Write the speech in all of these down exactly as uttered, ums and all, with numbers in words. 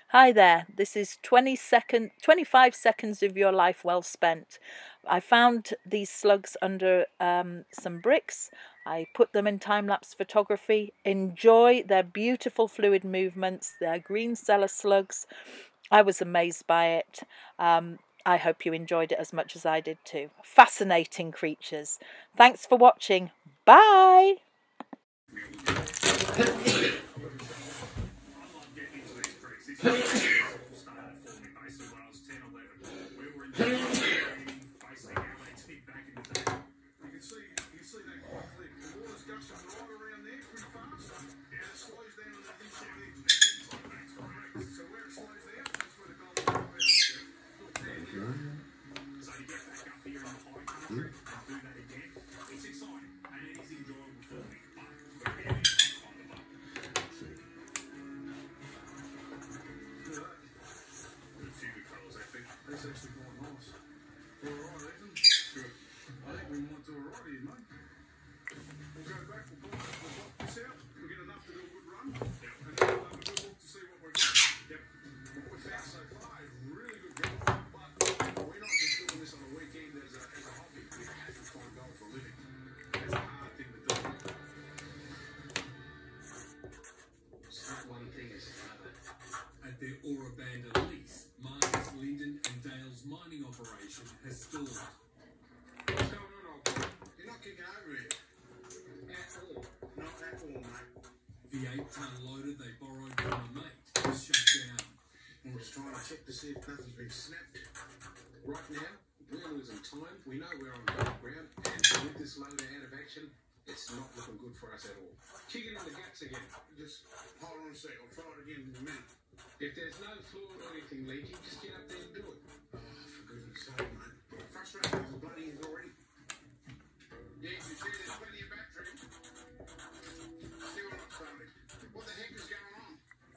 Hi there, this is twenty second, twenty-five seconds of your life well spent. I found these slugs under um, some bricks. I put them in time-lapse photography. Enjoy their beautiful fluid movements. They're green cellar slugs. I was amazed by it. Um, I hope you enjoyed it as much as I did too. Fascinating creatures. Thanks for watching. Bye! That's actually quite nice. All right, Ethan. Good. I think we might do all right here, mate. We'll go back, we'll block, we'll block this out. We'll get enough to do a good run. Yep. And then we'll have a good look to see what we've got. Yep. What we've found so far is really good gold. But we're not just doing this on a weekend as a, as a hobby. We have to find gold for a living. It's a hard thing to do. It's not one thing, it's another. At their ore abandoned lease, Marcus, Linden and Dale's mining operation has stalled. What's going on, old boy? You're not kicking over here. At all. Not at all, mate. The eight-ton loader they borrowed from a mate was shut down. I'm just trying to check to see if nothing's been snapped. Right now, we're losing time. We know we're on good ground, and with this loader out of action, it's not looking good for us at all. Kick it in the guts again. Just hold on a sec. I'll try it again in a minute. If there's no fluid or anything leaking, just get up there and do it. Oh, for goodness sake, mate. Frustrating as the bloody is already. Yeah, you see there's plenty of battery. Still not started. What the heck is going on?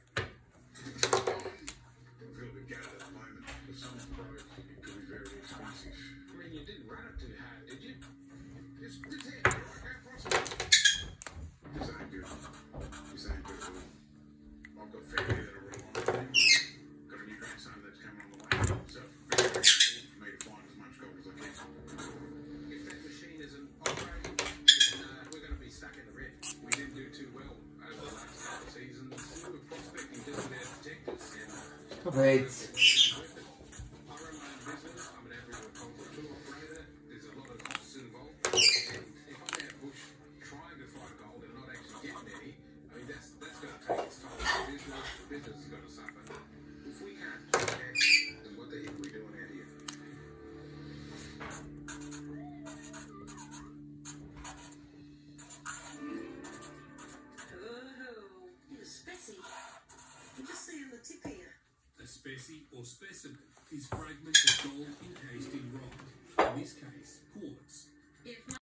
I feel a bit gutted at the moment. If something's broke, it could be very expensive. I mean, you didn't run it too hard, did you? Just, just here, all right? Go across it. This ain't good. This ain't good at all. I've got family that are relying on me. Got a new grandson that's coming on the way. So very, very important for me to find as much gold as I can. If that machine isn't operating, then uh, we're going to be stuck in the red. We didn't do too well over the last couple of seasons. We were prospecting just without detectors. And Wait. I run my own business. I'm an agricultural tool operator. There's a lot of costs involved. And if I'm out bush trying to find gold and not actually getting any, I mean, that's that's going to take its toll. The business, the business is going to suffer. If we can't do that, then what the heck are we doing out here? Oh, you're spicy. I'm just seeing the tip here. A specie or specimen is fragments of gold encased in rock, in this case quartz. If